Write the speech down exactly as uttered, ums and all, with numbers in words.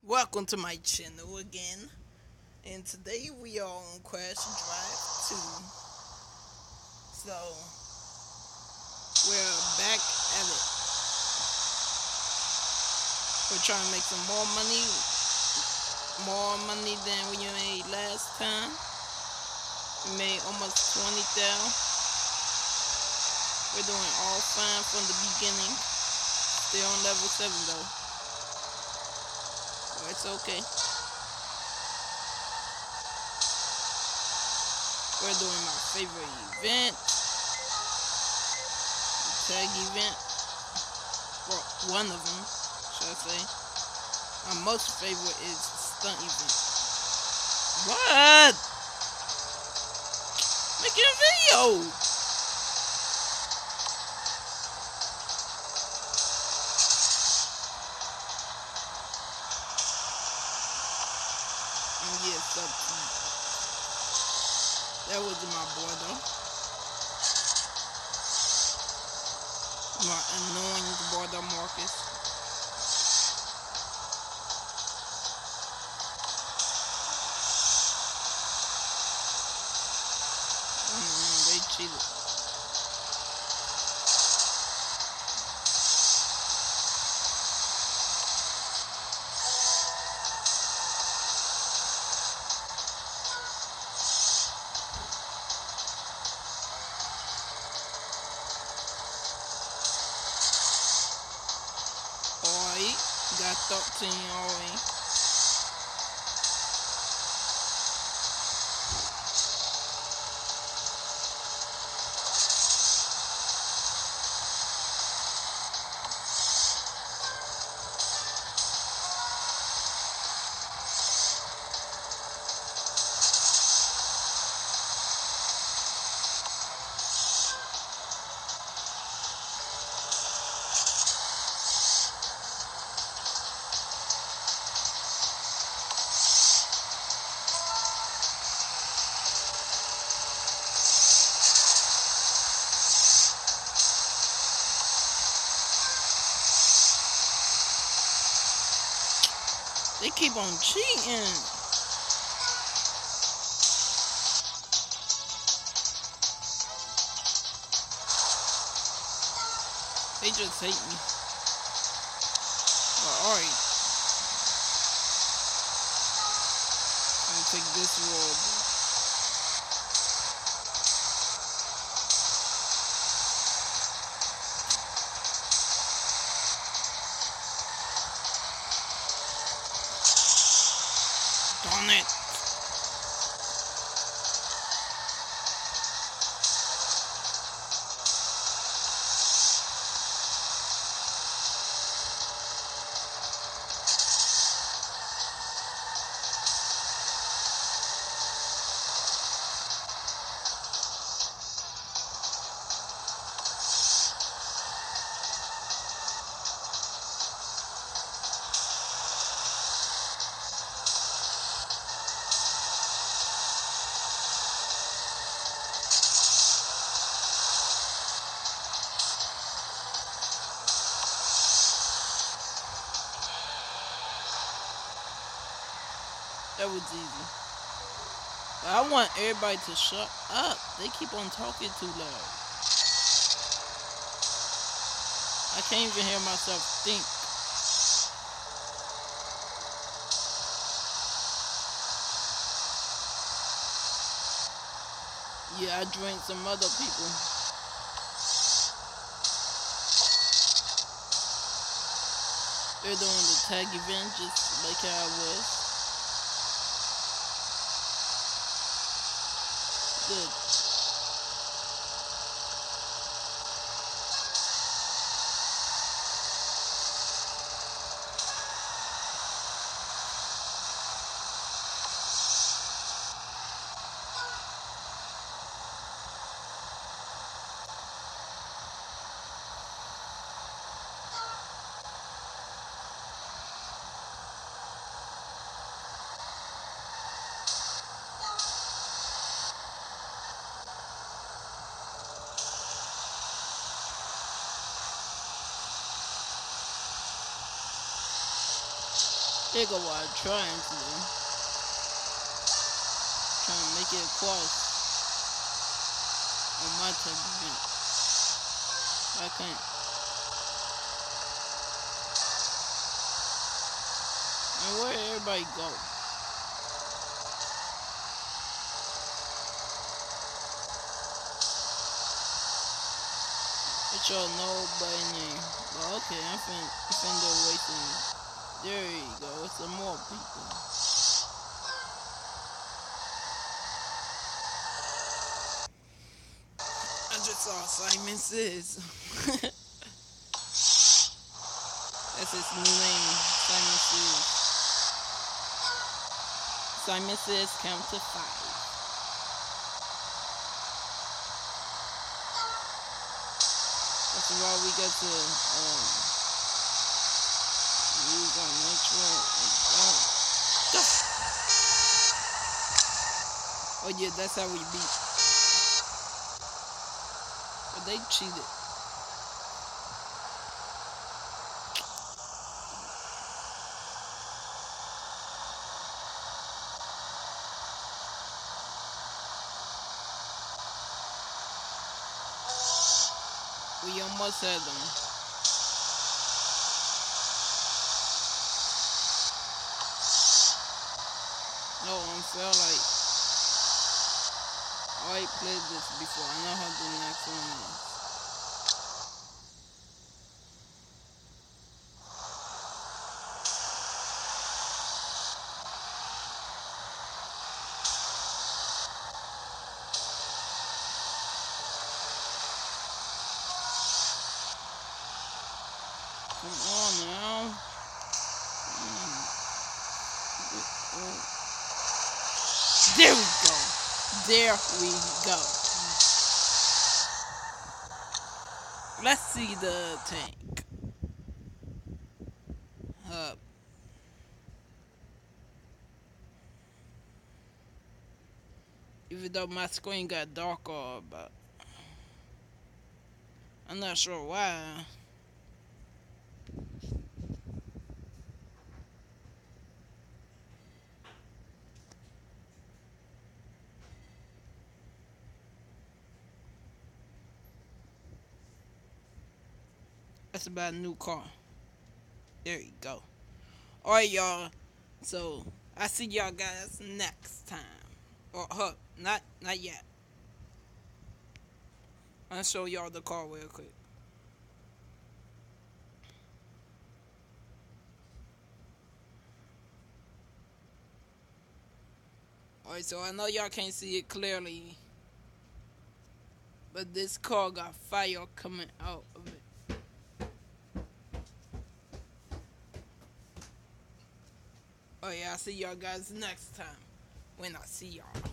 Welcome to my channel again, and today we are on Crash Drive two. So, we're back at it. We're trying to make some more money, more money than we made last time. We made almost twenty thousand. We're doing all fine from the beginning. Still on level seven though. But it's okay. We're doing my favorite event, the tag event. Well, one of them, should I say. My most favorite is stunt event. What? Making a video. And yeah, sub That wasn't my boy though. My annoying brother Marcus. Mm, they cheated. Alright, got thirteen already. They keep on cheating. They just hate me. But alright. I'm gonna take this road. Darn it. That was easy. But I want everybody to shut up. They keep on talking too loud. I can't even hear myself think. Yeah, I drank some other people. They're doing the tag event just like how I was. Good. There go what I'm trying to do. Trying to make it across on my type of event. I can't. And where did everybody go? It y'all know by name. But okay, I'm finna, I'm finna waiting. There you go, it's some more people. I just saw Simon Says. That's his new name, Simon Says. Simon Says count to five. First of all, we got to um, use our next one. Oh yeah, that's how we beat. But they cheated. We almost had them. No, I feel like I already played this before. I know how the next one is. Come on now. Mm. There we go. There we go. Let's see the tank. Uh, even though my screen got darker, but I'm not sure why. That's about a new car. There you go. Alright, y'all. So, I see y'all guys next time. Or, huh, not, not yet. I'll show y'all the car real quick. Alright, so I know y'all can't see it clearly. But this car got fire coming out of it. Oh yeah, I'll see y'all guys next time when I see y'all.